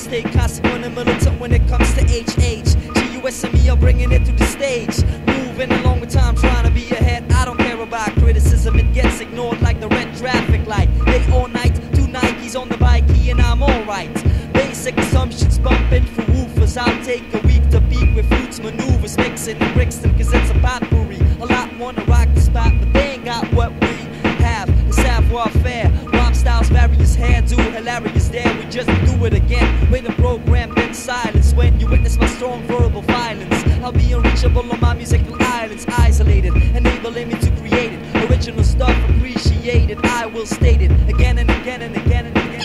stay consequent and militant when it comes to HH. GUS and me are bringing it to the stage. Moving along with time, trying to be ahead. I don't care about criticism, it gets ignored like the red traffic light. Day or night, 2 Nikes on the bike, and I'm alright. Basic assumptions bumping for woofers. I'll take a week to peak with fruits maneuvers, mixing the Brixton cause it's a potpourri. A lot wanna rock the spot, but they ain't got what we have. The savoir-faire, rhyme styles, various hairdo, hilarious there. We just do it again. With a program, then silence. When you witness my strong verbal violence, I'll be unreachable on my musical islands, isolated, enabling me to create it. Original stuff appreciated. I will state it again and again and again and again.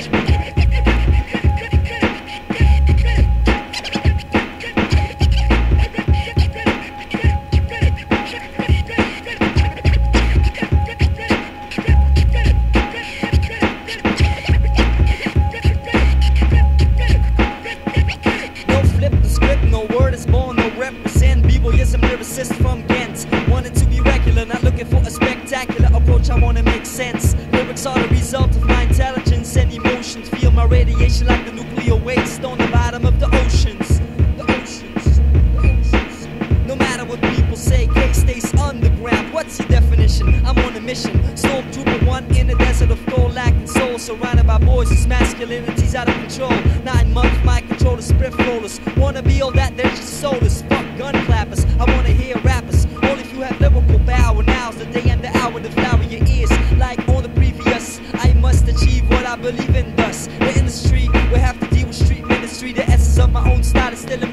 Lyricist from Ghent, wanting to be regular, not looking for a spectacular approach. I wanna make sense. Lyrics are the result of my intelligence and emotions. Feel my radiation like the nuclear waste on the bottom of the oceans. The oceans, the oceans. No matter what people say, K stays underground. What's your definition? I'm on a mission. Stormtrooper 1 in the desert of gold, lacking soul, surrounded by boys whose masculinity's out of control. 9 months, my controller, spliff rollers. Wanna be all that, they're just soulless. Fuck gun clappers. I wanna hear rappers. Only if you have lyrical power. Now's the day and the hour to flower your ears. Like all the previous, I must achieve what I believe in. Thus, the industry will have to deal with street ministry. The essence of my own style is still in